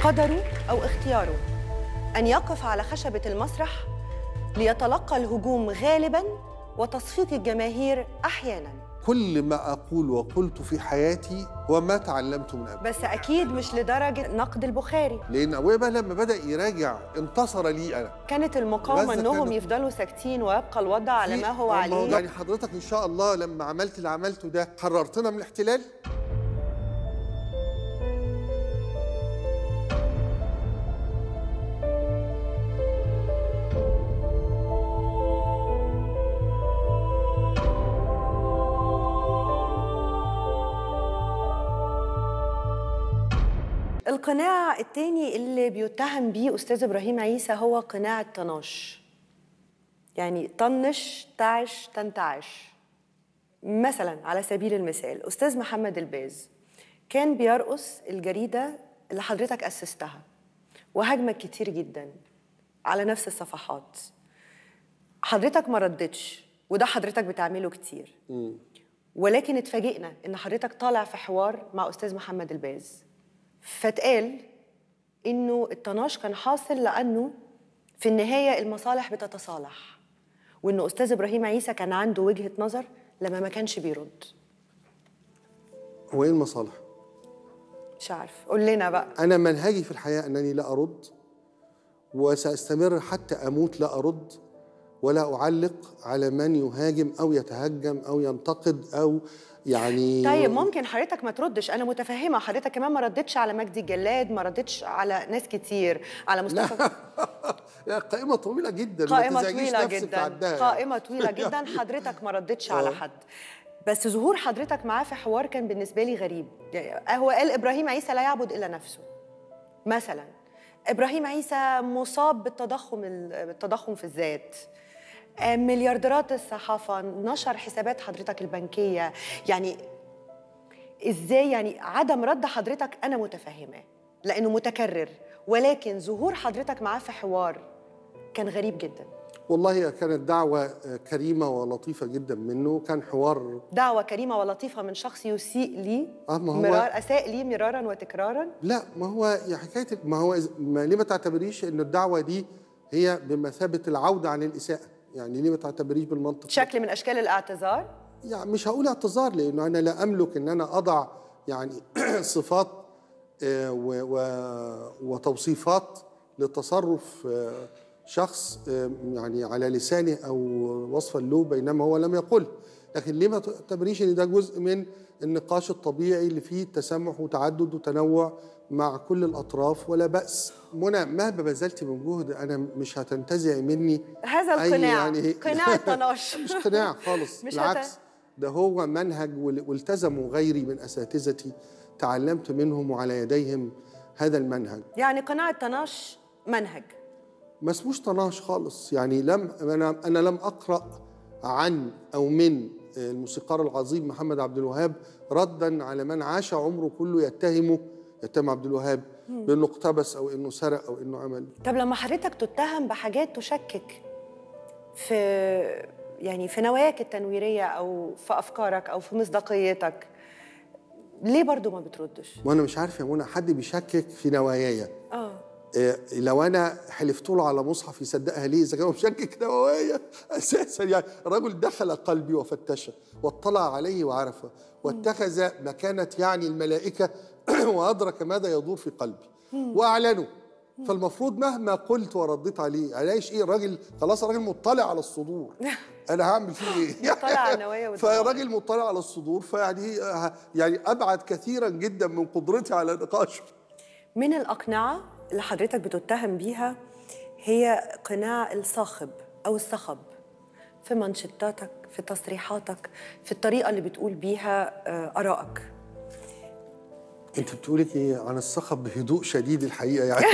قدره أو اختياره أن يقف على خشبة المسرح ليتلقى الهجوم غالباً وتصفيق الجماهير أحياناً. كل ما أقول وقلت في حياتي هو ما تعلمته من أبي. بس أكيد مش لدرجة نقد البخاري، لأن أبويا بقى لما بدأ يراجع انتصر لي أنا. كانت المقاومة إنهم يفضلوا ساكتين ويبقى الوضع على ما هو عليه. يعني حضرتك إن شاء الله لما عملت اللي عملته ده حررتنا من الاحتلال؟ القناع التاني اللي بيتهم بيه أستاذ إبراهيم عيسى هو قناع الطناش. يعني طنش تعش تنتعش. مثلا على سبيل المثال أستاذ محمد الباز كان بيرقص الجريدة اللي حضرتك أسستها وهاجمك كتير جدا على نفس الصفحات. حضرتك ما ردتش وده حضرتك بتعمله كتير. ولكن اتفاجئنا إن حضرتك طالع في حوار مع أستاذ محمد الباز، فاتقال إنه الطناش كان حاصل لأنه في النهاية المصالح بتتصالح، وإنه أستاذ إبراهيم عيسى كان عنده وجهة نظر لما ما كانش بيرد. هو إيه المصالح؟ مش عارف، قول لنا بقى. أنا منهجي في الحياة أنني لا أرد، وسأستمر حتى أموت لا أرد ولا أعلق على من يهاجم أو يتهجم أو ينتقد أو يعني. طيب ممكن حضرتك ما تردش، أنا متفهمة. حضرتك كمان ما ردتش على مجدي الجلاد، ما ردتش على ناس كتير، على مصطفى. لا قائمة طويلة جدا، قائمة طويلة جدا، قائمة طويلة جدا. حضرتك ما ردتش على حد، بس ظهور حضرتك معاه في حوار كان بالنسبة لي غريب. يعني هو قال إبراهيم عيسى لا يعبد إلا نفسه مثلا. إبراهيم عيسى مصاب بالتضخم في الذات، مليارديرات الصحافة، نشر حسابات حضرتك البنكية. يعني إزاي يعني عدم رد حضرتك أنا متفهمة لأنه متكرر، ولكن ظهور حضرتك معاه في حوار كان غريب جدا. والله كانت دعوة كريمة ولطيفة جدا منه، كان حوار دعوة كريمة ولطيفة من شخص يسيء لي أساء لي مرارا وتكرارا. لا ما هو يا حكاية ما هو ليه ما تعتبريش إن الدعوة دي هي بمثابة العودة عن الإساءة؟ يعني ليه ما تعتبريش بالمنطق؟ شكل من أشكال الاعتذار؟ يعني مش هقول اعتذار لأنه أنا لا أملك إن أنا أضع يعني صفات وتوصيفات لتصرف شخص يعني على لسانه أو وصفا له بينما هو لم يقل. لكن ليه ما تعتبريش إن ده جزء من النقاش الطبيعي اللي فيه تسامح وتعدد وتنوع مع كل الأطراف ولا بأس؟ منى مهما بذلت من جهد أنا مش هتنتزعي مني هذا القناع. يعني قناع الطناش. مش قناع خالص، بالعكس ده هو منهج والتزموا غيري من أساتذتي، تعلمت منهم وعلى يديهم هذا المنهج. يعني قناع الطناش منهج ما اسموش طناش خالص. يعني أنا لم أقرأ عن أو من الموسيقار العظيم محمد عبد الوهاب ردا على من عاش عمره كله يتهم عبد الوهاب بأنه اقتبس أو أنه سرق أو أنه عمل. طب لما حضرتك تتهم بحاجات تشكك في نواياك التنويرية أو في أفكارك أو في مصداقيتك، ليه برضو ما بتردش؟ وأنا مش عارف يا منى حد بيشكك في نواياي. لو أنا حلفت له على مصحف يصدقها ليه إذا كان مشكك نوايا أساسا؟ يعني الرجل دخل قلبي وفتشه واطلع عليه وعرفه واتخذ مكانة يعني الملائكة وأدرك ماذا يدور في قلبي وأعلنه. فالمفروض مهما قلت ورديت عليه ألاقيش إيه؟ الراجل خلاص، الراجل مطلع على الصدور. أنا هعمل فيه إيه؟ مطلع على النوايا. فراجل مطلع على الصدور، فيعني أبعد كثيرا جدا من قدرتي على نقاشه. من الأقنعة اللي حضرتك بتتهم بيها هي قناع الصاخب أو الصخب في منشطاتك، في تصريحاتك، في الطريقة اللي بتقول بيها آرائك. أنت بتقولي إيه عن الصخب بهدوء شديد الحقيقة يعني.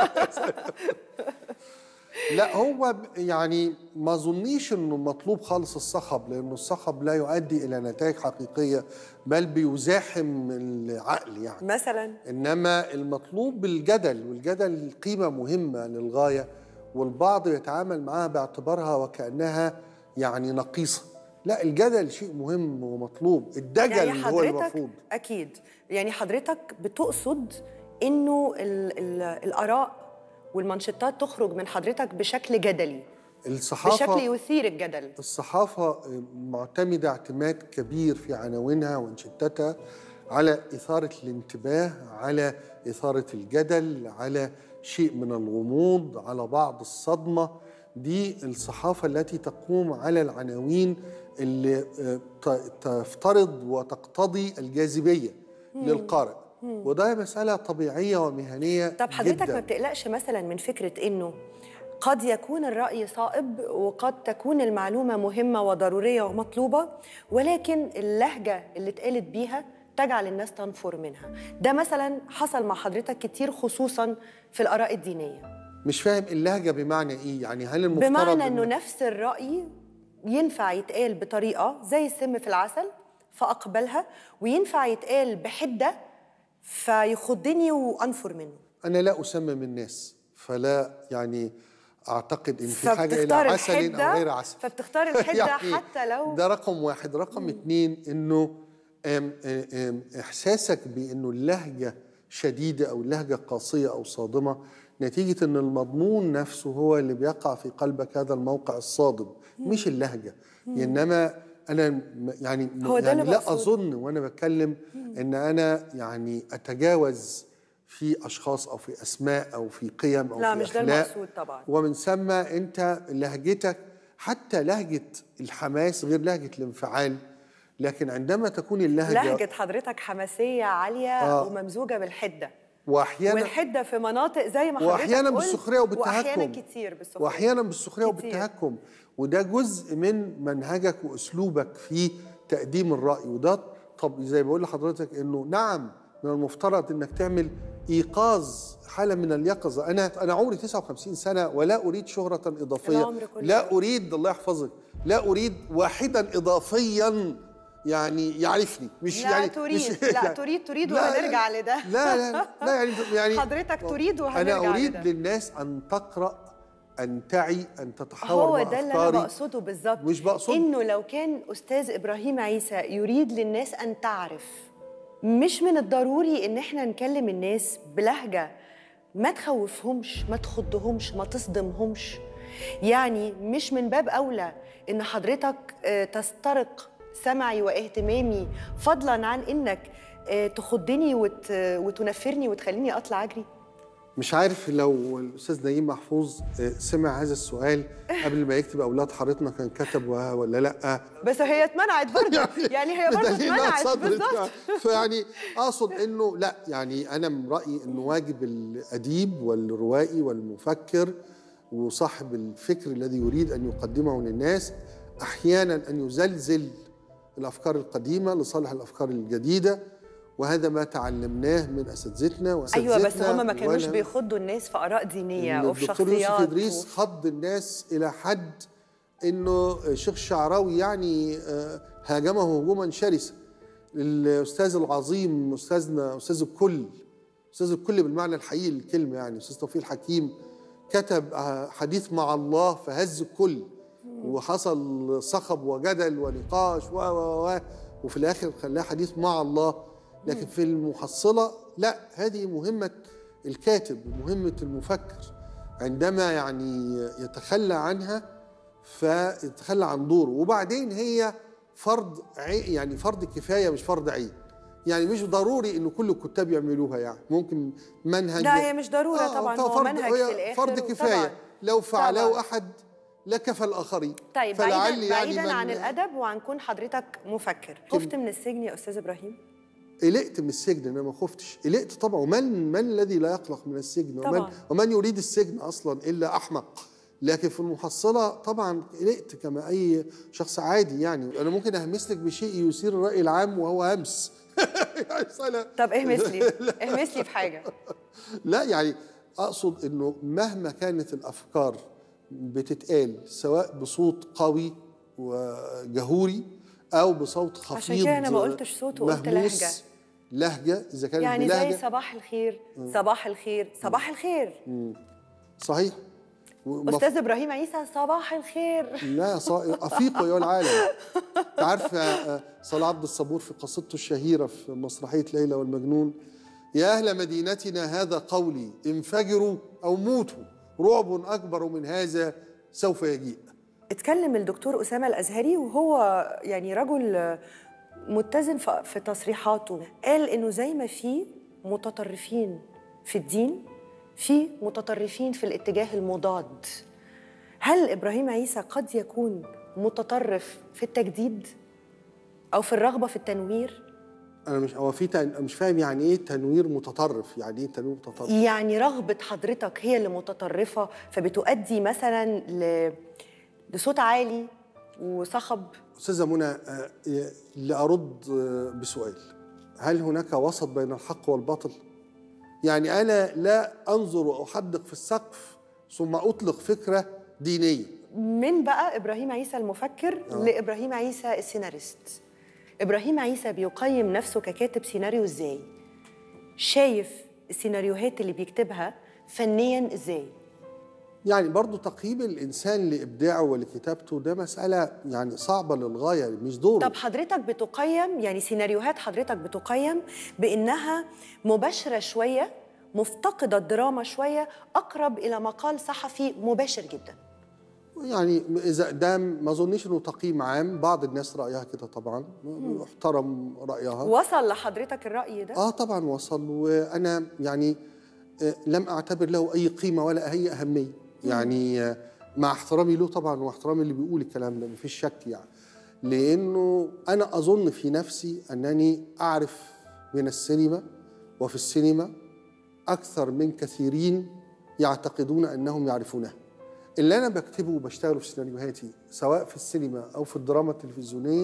لا هو يعني ما ظنيش إنه مطلوب خالص الصخب، لأنه الصخب لا يؤدي إلى نتائج حقيقية بل بيزاحم العقل يعني مثلا. إنما المطلوب الجدل، والجدل قيمة مهمة للغاية، والبعض يتعامل معها باعتبارها وكأنها يعني نقيصة. لا الجدل شيء مهم ومطلوب، الدجل يعني هو المفروض. أكيد يعني حضرتك بتقصد إنه الآراء والمانشيتات تخرج من حضرتك بشكل جدلي، بشكل يثير الجدل. الصحافة معتمدة اعتماد كبير في عناوينها وانشتاتها على إثارة الانتباه، على إثارة الجدل، على شيء من الغموض، على بعض الصدمة. دي الصحافة التي تقوم على العناوين اللي تفترض وتقتضي الجاذبية للقارئ، وده مسألة طبيعية ومهنية. طب حضرتك جداً. ما بتقلقش مثلا من فكرة إنه قد يكون الرأي صائب وقد تكون المعلومة مهمة وضرورية ومطلوبة، ولكن اللهجة اللي اتقالت بيها تجعل الناس تنفر منها؟ ده مثلا حصل مع حضرتك كتير خصوصا في الآراء الدينية. مش فاهم اللهجة بمعنى إيه؟ يعني هل المفترض بمعنى إنه نفس الرأي ينفع يتقال بطريقة زي السم في العسل فأقبلها، وينفع يتقال بحدة فيخضني وأنفر منه. أنا لا أسمم الناس، فلا يعني أعتقد إن في حاجة إلى عسل أو غير عسل، فبتختار الحدة يعني حتى لو. ده رقم واحد. رقم اتنين، إنه إحساسك بإنه اللهجة شديدة أو اللهجة قاسية أو صادمة نتيجة إن المضمون نفسه هو اللي بيقع في قلبك هذا الموقع الصادم، مش اللهجة. إنما أنا يعني لا أظن وأنا بتكلم إن أنا يعني أتجاوز في أشخاص أو في أسماء أو في قيم أو لا، في مش أخلاق. ده المقصود طبعا. ومن ثم أنت لهجتك حتى لهجة الحماس غير لهجة الانفعال، لكن عندما تكون لهجة حضرتك حماسية عالية وممزوجة بالحدة، والحدة في مناطق زي ما حضرتك وأحيانا بالسخرية وبالتهكم، وأحيانا كتير بالسخرية، وأحيانا بالسخرية وبالتهكم، وده جزء من منهجك وأسلوبك في تقديم الرأي. وده طب زي بقول لحضرتك إنه نعم من المفترض إنك تعمل إيقاظ، حالة من اليقظة. أنا عمري 59 سنة ولا أريد شهرة إضافية، لا أريد، الله يحفظك، لا أريد واحدا إضافيا يعني يعرفني، مش لا يعني تريد مش لا يعني تريد وهنرجع لده. لا يعني حضرتك تريد وهنرجع لده. أنا أريد للناس أن تقرأ، أن تعي، أن تتحاور مع أفكاري. هو ده اللي أنا بقصده بالظبط، مش بقصد إنه لو كان أستاذ إبراهيم عيسى يريد للناس أن تعرف، مش من الضروري إن إحنا نكلم الناس بلهجة ما تخوفهمش، ما تخضهمش، ما تصدمهمش. يعني مش من باب أولى إن حضرتك تسترق سمعي واهتمامي فضلاً عن إنك تخضني وتنفرني وتخليني أطلع أجري؟ مش عارف لو الأستاذ نجيب محفوظ سمع هذا السؤال قبل ما يكتب أولاد حارتنا كان كتب ولا لأ، بس هي اتمنعت برضه. يعني هي برضه اتمنعت بالظبط. فيعني أقصد إنه لأ، يعني أنا من رأيي إنه واجب الأديب والروائي والمفكر وصاحب الفكر الذي يريد أن يقدمه للناس أحياناً أن يزلزل الأفكار القديمة لصالح الأفكار الجديدة، وهذا ما تعلمناه من أساتذتنا وأساتذتنا. أيوة، بس هم ما كانوش بيخضوا الناس في آراء دينية وفي شخصيات. الدكتور يوسف إدريس خض الناس إلى حد إنه الشيخ الشعراوي يعني هاجمه هجوما شرسا. الأستاذ العظيم أستاذنا أستاذ الكل بالمعنى الحقيقي للكلمة، يعني أستاذ توفيق الحكيم كتب حديث مع الله فهز الكل، وحصل صخب وجدل ونقاش وفي الآخر خلاه حديث مع الله. لكن في المحصلة لا، هذه مهمة الكاتب ومهمة المفكر، عندما يعني يتخلى عنها فيتخلى عن دوره. وبعدين هي فرض يعني فرض كفاية مش فرض عين، يعني مش ضروري إنه كل الكتاب يعملوها، يعني ممكن منهج. لا هي مش ضرورة طبعا، هو منهج في الآخر فرض كفاية لو فعله أحد لكفى الآخرين. طيب بعيداً عن الأدب وعن كون حضرتك مفكر، خفت من السجن يا أستاذ إبراهيم؟ قلقت من السجن، أنا ما خفتش، قلقت طبعا. ومن الذي لا يقلق من السجن؟ ومن يريد السجن أصلا إلا أحمق. لكن في المحصلة طبعا قلقت كما أي شخص عادي. يعني أنا ممكن أهمس لك بشيء يثير الرأي العام وهو همس. طب اهمس لي في حاجة. لا يعني أقصد إنه مهما كانت الأفكار بتتقال سواء بصوت قوي وجهوري أو بصوت خفيض، عشان كده أنا ما قلتش صوت وقلت لهجة إذا كانت يعني بلهجة، زي صباح الخير صباح الخير صباح الخير. صحيح. أستاذ إبراهيم عيسى صباح الخير. لا أفيقوا يا العالم. تعرف صلاح عبد الصبور في قصيدته الشهيرة في مسرحية ليلى والمجنون يا أهل مدينتنا هذا قولي، انفجروا أو موتوا، رعب أكبر من هذا سوف يجيء. اتكلم الدكتور أسامة الأزهري وهو يعني رجل متزن في تصريحاته، قال إنه زي ما في متطرفين في الدين، في متطرفين في الاتجاه المضاد. هل إبراهيم عيسى قد يكون متطرف في التجديد أو في الرغبة في التنوير؟ أنا مش فاهم يعني إيه تنوير متطرف، يعني إيه تنوير متطرف؟ يعني رغبة حضرتك هي اللي متطرفة فبتؤدي مثلاً لصوت عالي وصخب. أستاذة منى، لأرد بسؤال، هل هناك وسط بين الحق والباطل؟ يعني أنا لا أنظر وأحدق في السقف ثم أطلق فكرة دينية. من بقى إبراهيم عيسى المفكر لإبراهيم عيسى السيناريست. إبراهيم عيسى بيقيم نفسه ككاتب سيناريو إزاي؟ شايف السيناريوهات اللي بيكتبها فنياً إزاي؟ يعني برضو تقييم الإنسان لإبداعه ولكتابته ده مسألة يعني صعبة للغاية، مش دوره. طب حضرتك بتقيم، يعني سيناريوهات حضرتك بتقيم بأنها مباشرة شوية، مفتقدة الدراما شوية، أقرب إلى مقال صحفي مباشر جدا. يعني إذا ده ما أظنش إنه تقييم عام، بعض الناس رأيها كده طبعا، احترم رأيها. وصل لحضرتك الرأي ده؟ طبعا وصل، وأنا يعني لم أعتبر له أي قيمة ولا أي أهمية، يعني مع احترامي له طبعا واحترامي اللي بيقول الكلام ده، مفيش شك يعني، لأنه أنا أظن في نفسي أنني أعرف من السينما وفي السينما أكثر من كثيرين يعتقدون أنهم يعرفونها. اللي أنا بكتبه وبشتغله في سيناريوهاتي سواء في السينما أو في الدراما التلفزيونية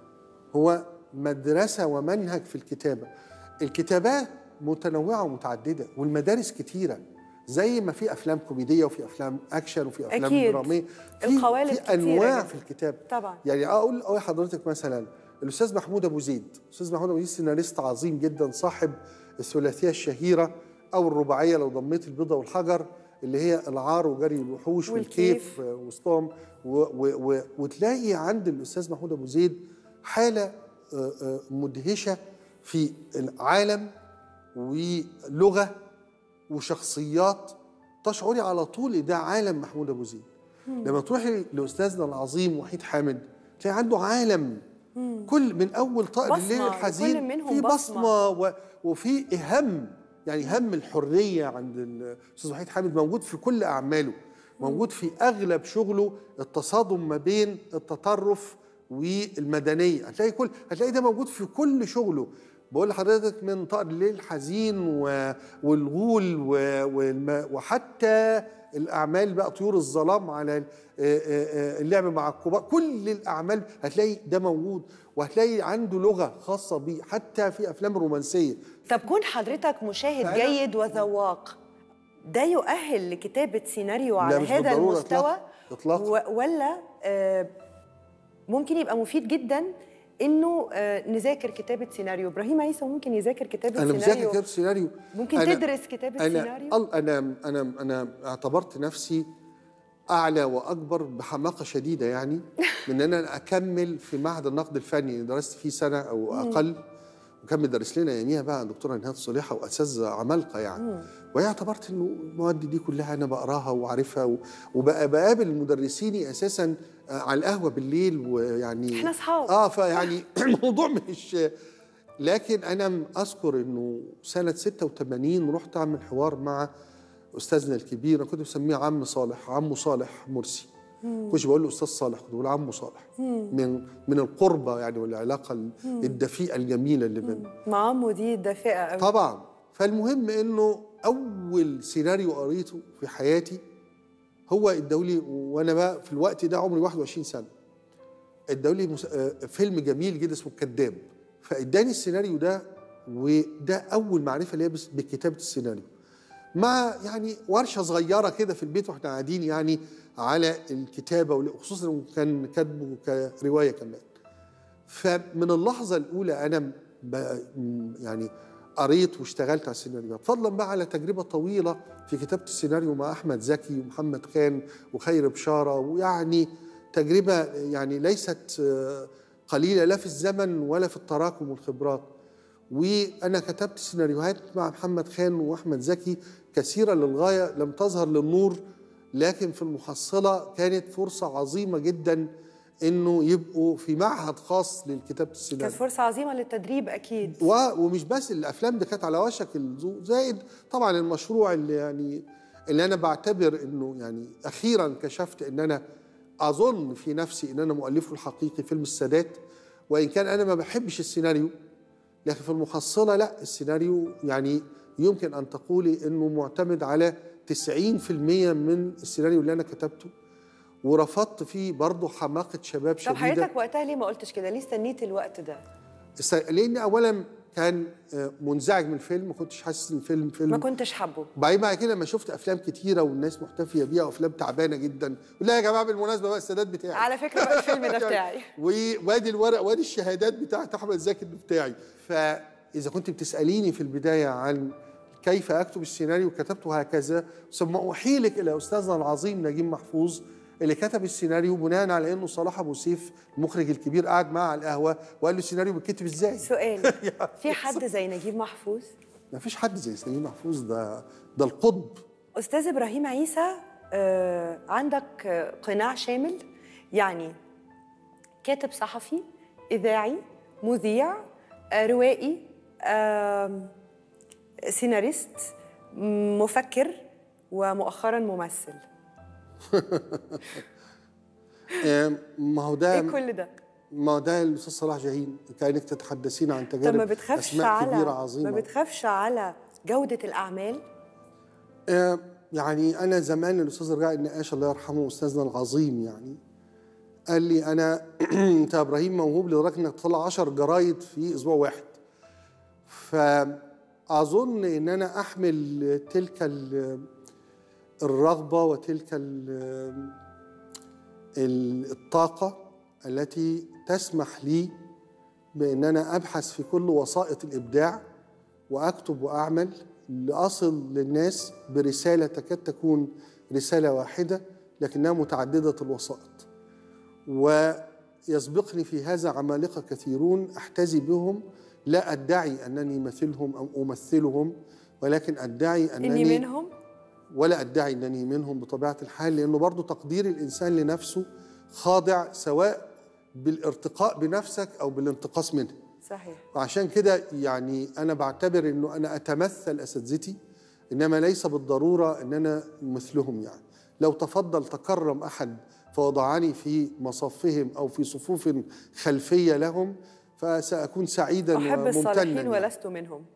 هو مدرسة ومنهج في الكتابة. الكتابات متنوعة ومتعددة والمدارس كتيرة، زي ما في أفلام كوميدية وفي أفلام أكشن وفي أفلام أكيد. درامية، القوالب في أنواع في الكتاب طبعا. يعني أقول لحضرتك مثلا الأستاذ محمود أبو زيد. الأستاذ محمود أبو زيد سيناريست عظيم جدا، صاحب الثلاثية الشهيرة أو الرباعية لو ضميت البيضة والحجر، اللي هي العار وجري الوحوش والكيف وسطهم، وتلاقي عند الأستاذ محمود أبو زيد حالة مدهشة في العالم ولغة وشخصيات، تشعري على طول ده عالم محمود أبو زيد. لما تروحي لأستاذنا العظيم وحيد حامد تلاقي عنده عالم، كل من أول طائر الليل الحزين في بصمة وفي هم، يعني هم الحرية عند الأستاذ وحيد حامد موجود في كل أعماله، موجود في أغلب شغله، التصادم ما بين التطرف والمدنية، هتلاقي ده موجود في كل شغله. بقول لحضرتك من طائر الليل الحزين والغول وحتى الأعمال بقى طيور الظلام على اللعب مع الكبار، كل الأعمال هتلاقي ده موجود، وهتلاقي عنده لغة خاصة بيه حتى في أفلام رومانسية. طب كون حضرتك مشاهد جيد وذواق ده يؤهل لكتابة سيناريو على هذا المستوى إطلاق. ولا ممكن يبقى مفيد جدا إنه نذاكر كتابة سيناريو؟ إبراهيم عيسى ممكن يذاكر كتابة سيناريو. أنا مذاكر كتابة سيناريو، ممكن تدرس كتابة سيناريو. أنا اعتبرت نفسي أعلى وأكبر بحماقة شديدة يعني من أن أنا أكمل في معهد النقد الفني، درست فيه سنة أو أقل، وكان بيدرس لنا يوميها بقى دكتورة نهاد صليحة وأساتذة عمالقة يعني. وهي اعتبرت إنه المواد دي كلها أنا بقراها وعارفها، وبقى بقابل مدرسيني أساساً على القهوة بالليل، ويعني إحنا أصحاب. فيعني الموضوع مش، لكن أنا أذكر إنه سنة 86 رحت أعمل حوار مع أستاذنا الكبير، أنا كنت بسميه عمو صالح مرسي. كنتش بقول له أستاذ صالح، كنت بقول عمو صالح، من القربة يعني والعلاقة الدفيئة الجميلة اللي بيننا. مع عمو دي دافئة قوي طبعا. فالمهم إنه أول سيناريو قريته في حياتي هو ادولي، وأنا بقى في الوقت ده عمري 21 سنة، ادولي فيلم جميل جدا اسمه الكذاب، فاداني السيناريو ده، وده أول معرفة ليا بكتابة السيناريو، مع يعني ورشة صغيرة كده في البيت واحنا قاعدين يعني على الكتابة، وخصوصا انه كان كاتبه كرواية كمان. فمن اللحظة الأولى أنا يعني قريت واشتغلت على السيناريوهات، فضلا بقى على تجربة طويلة في كتابة السيناريو مع أحمد زكي ومحمد خان وخير بشارة، ويعني تجربة يعني ليست قليلة لا في الزمن ولا في التراكم والخبرات. وأنا كتبت سيناريوهات مع محمد خان وأحمد زكي كثيرة للغاية لم تظهر للنور، لكن في المحصلة كانت فرصة عظيمة جدا إنه يبقوا في معهد خاص للكتابة السيناريو. كانت فرصة عظيمة للتدريب أكيد. ومش بس الأفلام دي كانت على وشك زائد طبعا المشروع اللي أنا بعتبر إنه يعني أخيرا كشفت إن أنا أظن في نفسي إن أنا مؤلفه الحقيقي، فيلم السادات. وإن كان أنا ما بحبش السيناريو، لكن في المحصلة لا، السيناريو يعني يمكن أن تقولي إنه معتمد على 90% من السيناريو اللي أنا كتبته، ورفضت فيه برضه حماقة شباب شديدة. طب حضرتك وقتها ليه ما قلتش كده؟ ليه استنيت الوقت ده؟ لأن أولا كان منزعج من الفيلم، ما كنتش حاسس إن الفيلم ما كنتش حابه. بعدين بعد كده لما شفت أفلام كتيرة والناس محتفية بيها وأفلام تعبانة جدا، لا يا جماعة بالمناسبة بقى السادات بتاعي على فكرة بقى الفيلم ده بتاعي وادي الورق وادي الشهادات بتاعت أحمد زكي بتاعي. فإذا كنت بتسأليني في البداية عن كيف أكتب السيناريو، كتبته هكذا، ثم أحيلك إلى أستاذنا العظيم نجيب محفوظ اللي كتب السيناريو بناء على انه صلاح ابو سيف المخرج الكبير قعد معاه على القهوه وقال له السيناريو بيتكتب ازاي. سؤال في حد زي نجيب محفوظ؟ ما فيش حد زي نجيب محفوظ، ده القطب. استاذ ابراهيم عيسى، عندك قناع شامل، يعني كاتب صحفي، اذاعي، مذيع، روائي، سيناريست، مفكر، ومؤخرا ممثل. ما هو ده ايه كل ده؟ ما هو ده الاستاذ صلاح جاهين، كانك تتحدثين عن تجارب اسماء كبيره عظيمه. ما بتخافش على جوده الاعمال؟ يعني انا زمان الاستاذ رجاء النقاش الله يرحمه استاذنا العظيم يعني قال لي انا انت يا ابراهيم موهوب لدرجه انك تطلع 10 جرايد في اسبوع واحد. فاظن ان انا احمل تلك الرغبه وتلك الطاقه التي تسمح لي بان انا ابحث في كل وسائط الابداع واكتب واعمل لاصل للناس برساله تكاد تكون رساله واحده لكنها متعدده الوسائط. ويسبقني في هذا عمالقه كثيرون احتذي بهم، لا ادعي انني مثلهم او امثلهم، ولكن ادعي انني منهم، ولا ادعي انني منهم بطبيعه الحال، لانه برضه تقدير الانسان لنفسه خاضع سواء بالارتقاء بنفسك او بالانتقاص منها. صحيح. وعشان كده يعني انا بعتبر انه انا اتمثل اساتذتي، انما ليس بالضروره ان انا مثلهم. يعني لو تفضل تكرم احد فوضعني في مصافهم او في صفوف خلفيه لهم فساكون سعيدا وممتنا. احب الصالحين ولست منهم.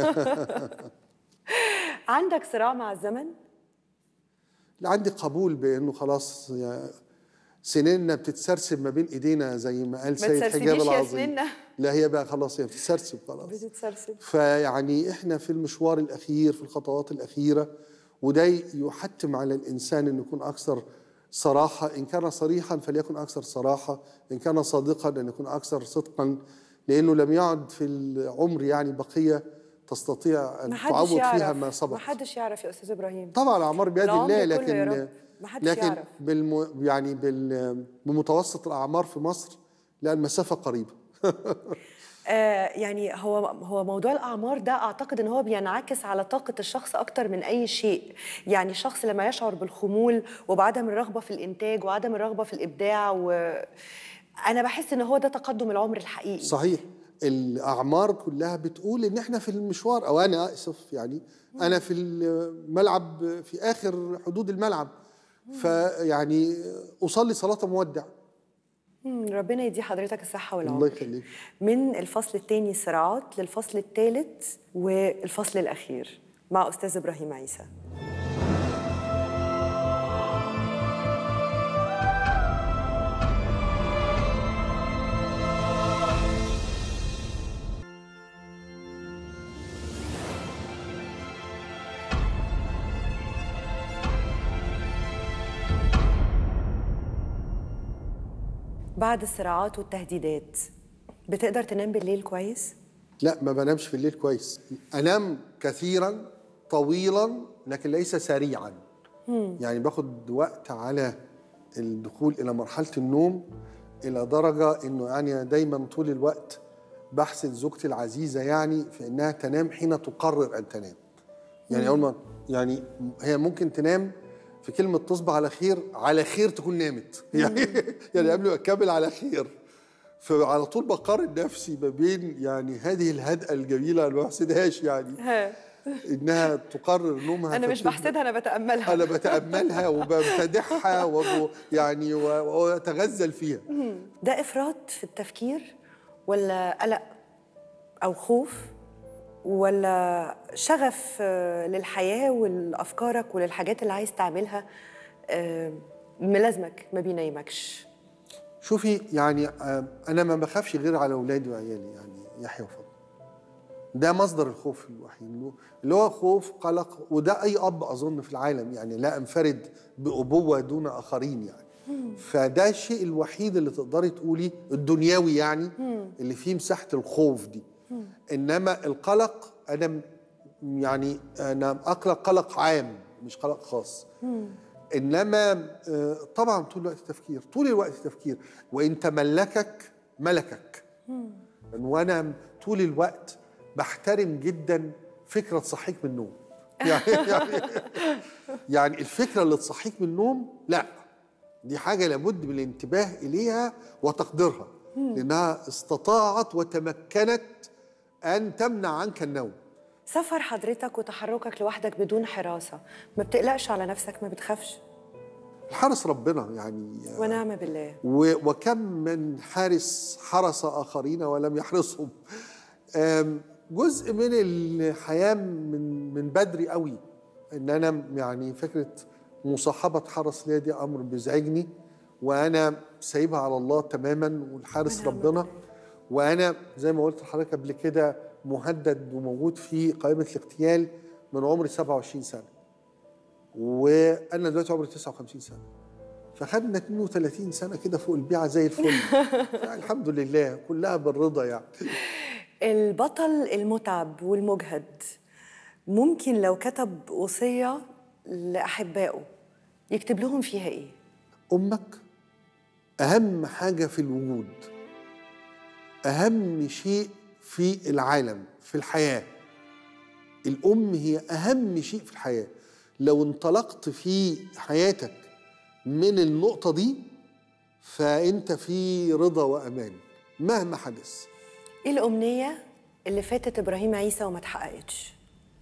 عندك صراع مع الزمن؟ عندي قبول بانه خلاص سنيننا بتتسرسب ما بين ايدينا زي ما قال سيد حجاب العظيم. لا هي بقى خلاص هي بتتسرسب خلاص. بتتسرسب. فيعني احنا في المشوار الاخير، في الخطوات الاخيره، وده يحتم على الانسان انه يكون اكثر صراحه، ان كان صريحا فليكن اكثر صراحه، ان كان صادقا ان يكون اكثر صدقا، لانه لم يعد في العمر يعني بقيه تستطيع ان تعوض فيها ما سبق. ما حدش يعرف يا استاذ ابراهيم. طبعا الاعمار بيد الله، لكن يعرف. يعني بمتوسط الاعمار في مصر لا المسافه قريبه. يعني هو موضوع الاعمار ده اعتقد ان هو بينعكس على طاقه الشخص اكتر من اي شيء. يعني الشخص لما يشعر بالخمول وبعدم الرغبه في الانتاج وعدم الرغبه في الابداع، وانا بحس ان هو ده تقدم العمر الحقيقي. صحيح. الاعمار كلها بتقول ان احنا في المشوار، او انا اسف يعني انا في الملعب في اخر حدود الملعب، فيعني اصلي صلاه مودع. ربنا يدي حضرتك الصحه والعمر. الله يخليك. من الفصل الثاني صراعات للفصل الثالث والفصل الاخير مع استاذ ابراهيم عيسى. بعد الصراعات والتهديدات بتقدر تنام بالليل كويس؟ لا، ما بنامش في الليل كويس. انام كثيرا طويلا لكن ليس سريعا. يعني باخد وقت على الدخول الى مرحله النوم، الى درجه انه يعني دايما طول الوقت بحث زوجتي العزيزة يعني في إنها تنام حين تقرر أن تنام. يعني أول ما يعني هي ممكن تنام في كلمة تصبح على خير، على خير تكون نامت يعني قبل ما أكمل على خير. فعلى طول بقارن نفسي ما بين يعني هذه الهدأة الجميلة أنا ما بحسدهاش يعني إنها تقرر نومها. أنا مش بحسدها، أنا بتأملها. أنا بتأملها وبمتدحها يعني وأتغزل فيها. ده إفراط في التفكير ولا قلق أو خوف ولا شغف للحياة ولأفكارك وللحاجات اللي عايز تعملها ملازمك ما بينيمكش؟ شوفي يعني أنا ما بخافش غير على أولادي وعيالي، يعني يحيى وفاطمة. ده مصدر الخوف الوحيد اللي هو خوف قلق، وده أي أب أظن في العالم، يعني لا أنفرد بأبوة دون آخرين يعني. فده الشيء الوحيد اللي تقدري تقولي الدنيوي يعني اللي فيه مساحة الخوف دي. إنما القلق أنا أقلق قلق عام مش قلق خاص. إنما طبعا طول الوقت تفكير، طول الوقت تفكير، وإن تملكك ملكك. وأنا طول الوقت بحترم جدا فكرة تصحيك من النوم يعني الفكرة اللي تصحيك من النوم لا، دي حاجة لابد من الانتباه إليها وتقديرها، لأنها استطاعت وتمكنت أن تمنع عنك النوم. سفر حضرتك وتحركك لوحدك بدون حراسة، ما بتقلقش على نفسك؟ ما بتخافش؟ الحارس ربنا يعني، ونعم بالله. وكم من حارس حرس آخرين ولم يحرسهم. جزء من الحياة من بدري قوي إن أنا يعني فكرة مصاحبة حرس ليا دي أمر بيزعجني، وأنا سايبها على الله تماما والحارس ربنا. وأنا زي ما قلت لحضرتك قبل كده مهدد وموجود في قائمة الاغتيال من عمري 27 سنة، وأنا دلوقتي عمري 59 سنة، فخدنا 32 سنة كده فوق البيعة زي الفل الحمد لله، كلها بالرضا يعني. البطل المتعب والمجهد ممكن لو كتب وصية لأحبائه يكتب لهم فيها إيه؟ أمك أهم حاجة في الوجود، أهم شيء في العالم في الحياة. الأم هي أهم شيء في الحياة. لو انطلقت في حياتك من النقطة دي فأنت في رضا وأمان مهما حدث. إيه الأمنية اللي فاتت إبراهيم عيسى وما اتحققتش؟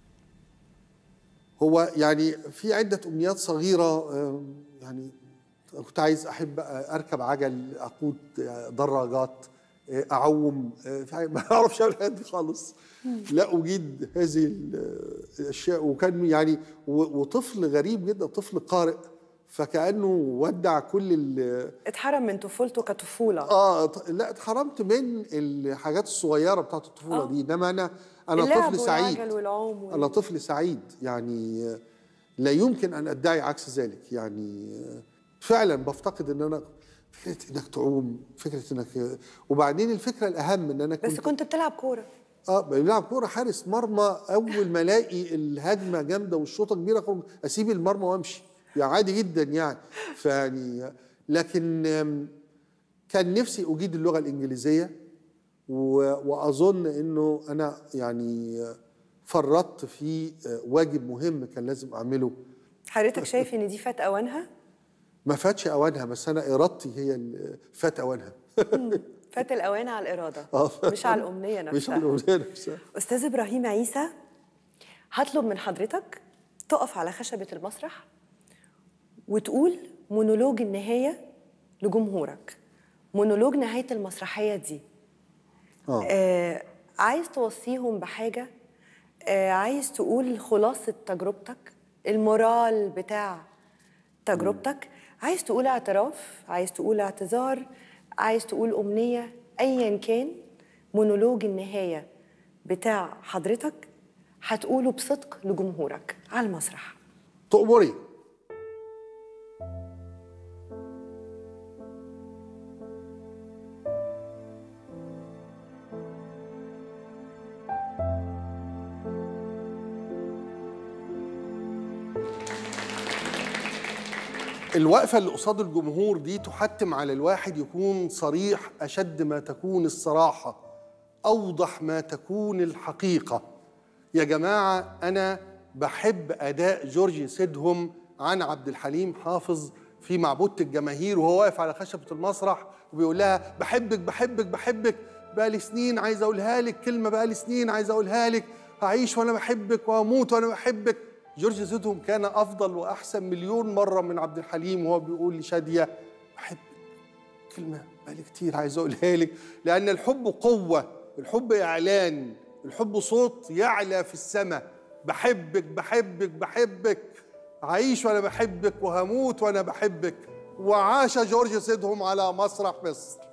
هو يعني في عدة أمنيات صغيرة، يعني كنت عايز أحب أركب عجل، أقود دراجات، أعوم، ما أعرفش أعمل الحاجات دي خالص. لا أجيد هذه الأشياء. وكان يعني وطفل غريب جدا، طفل قارئ، فكأنه ودع كل اتحرم من طفولته كطفولة. لا اتحرمت من الحاجات الصغيرة بتاعت الطفولة دي. إنما أنا طفل سعيد. أنا طفل سعيد يعني، لا يمكن أن أدعي عكس ذلك. يعني فعلا بفتقد إن أنا فكرة إنك تعوم، فكرة إنك، وبعدين الفكرة الأهم إن أنا كنت بتلعب كورة. بلعب كورة حارس مرمى. أول ما ألاقي الهجمة جامدة والشوطة كبيرة أسيب المرمى وأمشي، يعني عادي جدا يعني. فيعني لكن كان نفسي أجيد اللغة الإنجليزية، وأظن إنه أنا يعني فرطت في واجب مهم كان لازم أعمله. حضرتك شايف إن دي فات أوانها؟ ما فاتش أوانها، بس أنا إرادتي هي اللي فات أوانها. فات الأوان على الإرادة مش على الأمنية نفسها. مش على الأمنية نفسها. أستاذ إبراهيم عيسى، هطلب من حضرتك تقف على خشبة المسرح وتقول مونولوج النهاية لجمهورك. مونولوج نهاية المسرحية دي عايز توصيهم بحاجة، عايز تقول خلاصة تجربتك، المورال بتاع تجربتك، عايز تقول اعتراف، عايز تقول اعتذار، عايز تقول أمنية، أيا كان مونولوج النهاية بتاع حضرتك هتقوله بصدق لجمهورك على المسرح. تأمري. الوقفة اللي قصاد الجمهور دي تحتم على الواحد يكون صريح أشد ما تكون الصراحة أوضح ما تكون الحقيقة. يا جماعة أنا بحب أداء جورج سيدهم عن عبد الحليم حافظ في معبودة الجماهير وهو واقف على خشبة المسرح وبيقول لها بحبك بحبك بحبك، بقالي سنين عايز أقولها لك، كلمة بقالي سنين عايز أقولها لك، هعيش وأنا بحبك وأموت وأنا بحبك. جورج سيدهم كان أفضل وأحسن مليون مرة من عبد الحليم وهو بيقول لشادية بحبك، كلمة بقالي كتير عايز أقولها لك. لأن الحب قوة، الحب إعلان، الحب صوت يعلى في السماء. بحبك بحبك بحبك، عايش وأنا بحبك وهموت وأنا بحبك. وعاش جورج سيدهم على مسرح مصر.